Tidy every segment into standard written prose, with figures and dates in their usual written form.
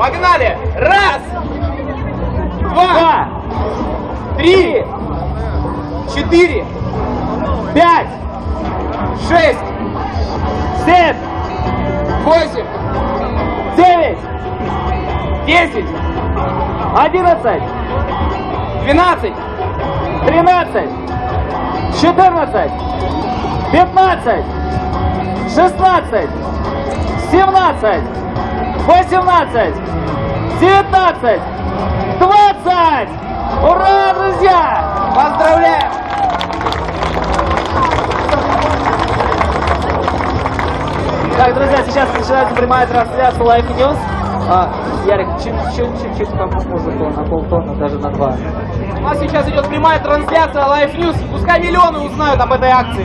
Погнали! Раз, два, три, 4, 5, 6, 7, 8, 9, 10, 11, 12, 13, 14, 15, 16, 17, 18, 19, 20! Ура, друзья! Поздравляем! Так, друзья, сейчас начинается прямая трансляция Life News. Ярик, чуть-чуть музыку на полтона, даже на 2. У нас сейчас идет прямая трансляция Life News. Пускай миллионы узнают об этой акции.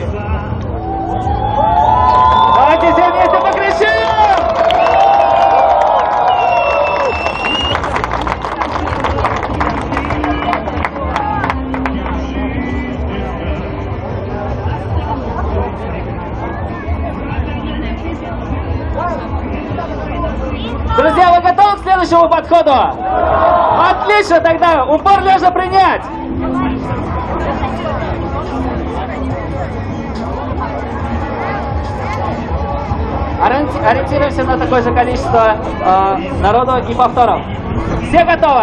Давайте все вместе покричим! Друзья, вы готовы к следующему подходу? Отлично, тогда упор лежа принять. Ориентируемся на такое же количество народу и повторов. Все готовы?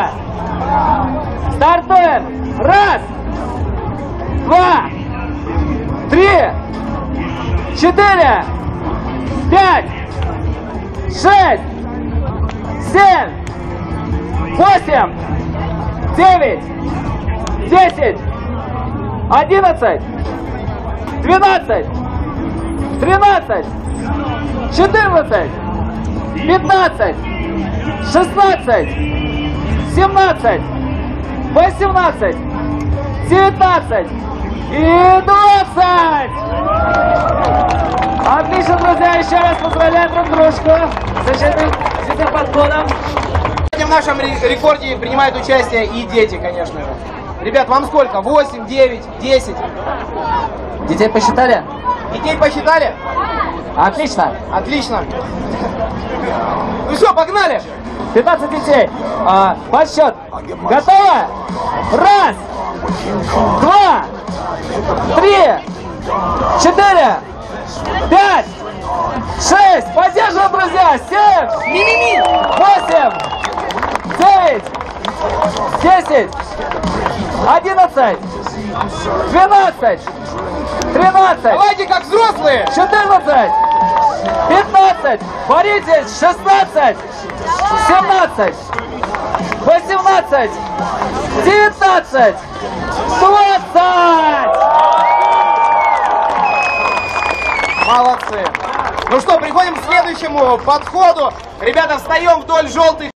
Стартуем! Раз, два, три, 4, 5, 6, 7, 8, 9, 10, 11, 12, 13, 14, 15, 16, 17, 18, 19 и 20! Отлично, друзья, еще раз поздравляем друг дружку с этим подходом. В нашем рекорде принимают участие и дети, конечно же. Ребят, вам сколько? 8, 9, 10? Детей посчитали? Детей посчитали? Отлично. Отлично. Ну что, погнали? 15 детей. Подсчет. Готово? Раз, два, три, 4, 5, 6, поддерживаем, друзья, 7, 8, 9, 10, 11, 12, 13, давайте как взрослые, 14, 15, боритесь, 16, 17, 18, 19, 20! Молодцы! Ну что, переходим к следующему подходу. Ребята, встаем вдоль желтых